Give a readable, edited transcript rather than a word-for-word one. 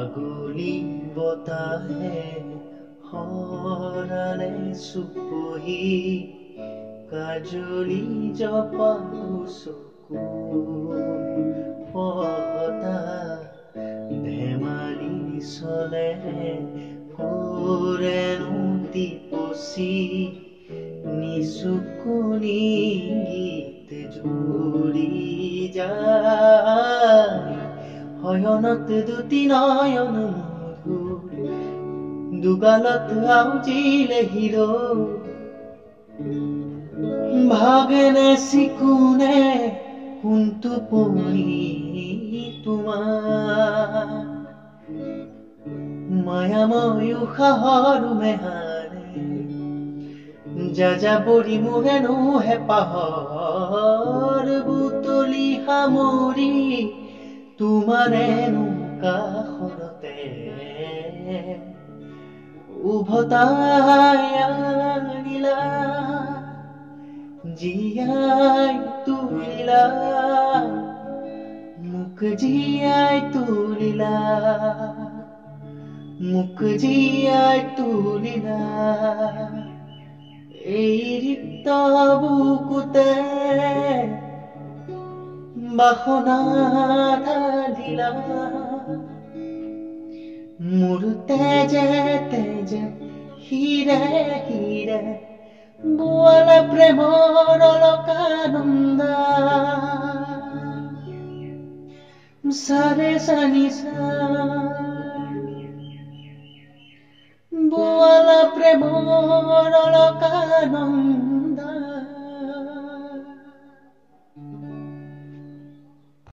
ফাগুলি বতাহে হৰালে চুপহি কাজলি জপালো চকু পতা ধেমালি চলে ফুৰেনো টিপচি নিচুকনি গীত জুৰি যায় হয়নত দুটি নয়ন মধুৰ দুগালত আউজিলে হিৰো ভাগেনে চিকুনে কোনটো পৰি তোমাৰ মায়াময় উশাহৰ মেহানে যাযাবৰী মোৰেনো হেঁপাহৰ বুটলি সামৰি তোমাৰেনো কাষৰতে উভতাই আনিলা জীয়াই তুলিলা মোক জীয়াই তুলিলা মোক জীয়াই তুলিলা এই ৰিক্ত বুকুতে বাসনা ঢালিলা মোৰ তেজে তেজে হিৰে হিৰে বোৱালা প্ৰেমৰ অলকানন্দা সাৰে সানিসা বোৱালা প্ৰেমৰ অলকানন্দা